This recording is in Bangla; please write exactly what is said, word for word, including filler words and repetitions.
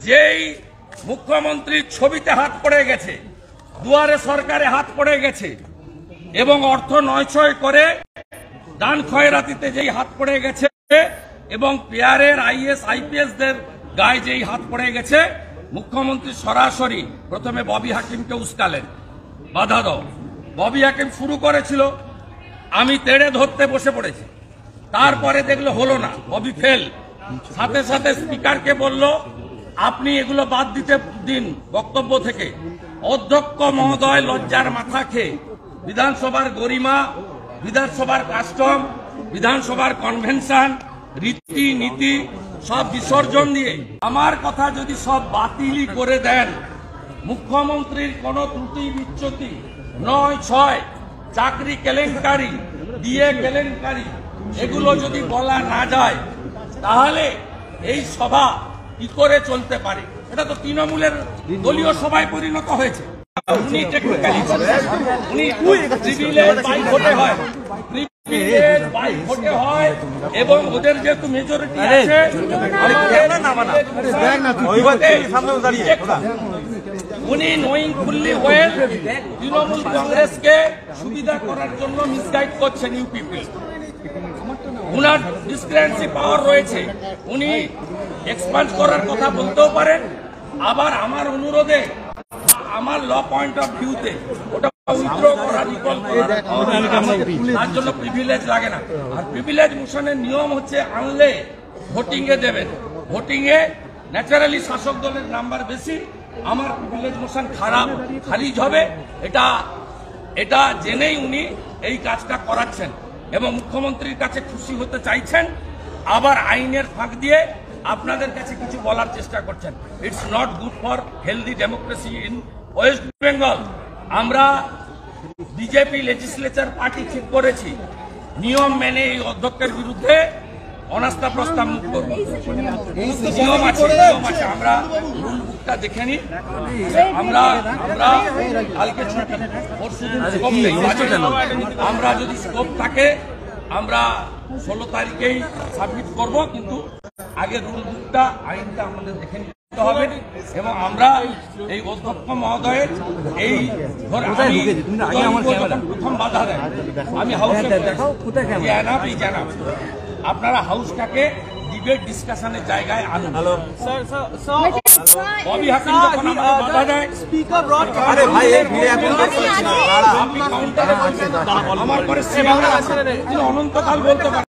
যেই মুখ্যমন্ত্রীর ছবিতে হাত পড়ে গেছে, দুয়ারে সরকারে হাত পড়ে গেছে এবং অর্থ নয়ছয় করে দান খয়রাতিতে যেই হাত পড়ে গেছে এবং পেয়ারের আইএস আইপিএস দের গায়ে যেই হাত পড়ে গেছে, মুখ্যমন্ত্রী সরাসরি প্রথমে ববি হাকিমকে উস্কালেন, বাধা দাও। ববি হাকিম শুরু করেছিল, আমি তেড়ে ধরতে বসে পড়েছি, তারপরে দেখলো হলো না, ববি ফেল। সাথে সাথে স্পিকারকে বলল আপনি এগুলো বাদ দিতে দিন বক্তব্য থেকে। অধ্যক্ষ মহোদয় লজ্জার মাথা খেয়ে বিধানসভার গরিমা, বিধানসভার কাস্টম, বিধানসভার কনভেনশন, রীতি নীতি সব বিসর্জন দিয়ে আমার কথা যদি সব বাতিলই করে দেন, মুখ্যমন্ত্রীর কোন ত্রুটি বিচ্যুতি নয় ছয় চাকরি কেলেঙ্কারি, দিয়ে কেলেঙ্কারি, এগুলো যদি বলা না যায় তাহলে এই সভা কি করে চলতে পারে? এটা তো তৃণমূলের দলীয় সভায় পরিণত হয়েছে। উনি টেকনিক্যালি উনি প্রিভিলেজ বাই ভোটে হয়, প্রিভিলেজ বাই ভোটে হয় এবং ওদের যেহেতু মেজরিটি আছে, উনি নোয়িং ফুললি ওয়েল তৃণমূল কংগ্রেসকে সুবিধা করার জন্য মিসগাইড করছেন ইউ পিপল। উনার ডিসক্রিপেন্সি পাওয়ার রয়েছে, উনি এক্সপান্ড করার কথা বলতেও পারেন। আবার আমার অনুরোধে, আমার ল পয়েন্ট অফ ভিউতে ওটা উইথড্র করা, রিকল করা, তার জন্য প্রিভিলেজ লাগে না। আর প্রিভিলেজ মোশনের নিয়ম হচ্ছে আনলে ভোটিং এ দেবেন, ভোটিং এ ন্যাচারালি শাসক দলের নাম্বার বেশি, আমার প্রিভিলেজ মোশন খারাপ খারিজ হবে। এটা এটা জেনেই উনি এই কাজটা করাচ্ছেন এবং মুখ্যমন্ত্রীর কাছে খুশি হতে চাইছেন, আবার আইনের ফাঁক দিয়ে আপনাদের কাছে কিছু বলার চেষ্টা করছেন। It's not good for healthy democracy in West Bengal. আমরা বিজেপি লেজিসলেচার পার্টি ঠিক করেছি, নিয়ম মেনে এই অধ্যক্ষের বিরুদ্ধে অনাস্থা প্রস্তাব মুখ করব। নিয়ম আছে, নিয়ম আছে, আমরা রুল বুকটা দেখে নিই। আমরা আমরা কালকে ছুটি, আমরা যদি স্কোপ থাকে আমরা ষোলো তারিখেই সাবমিট করব, কিন্তু আগে রুল বুকটা, আইনটা আমাদের দেখে নিতে হবে এবং আমরা এই অধ্যক্ষ মহোদয়ের এই প্রথম বাধা দেয়, আমি হাউসে জানাব আপনারা হাউসটাকে ডিবেট ডিসকাশনের জায়গায় আনুন। ববি হাকিম যখন আমাদের বাধা দেয়, স্পিকার আমার পরে অনন্তকাল বলতে পারেন।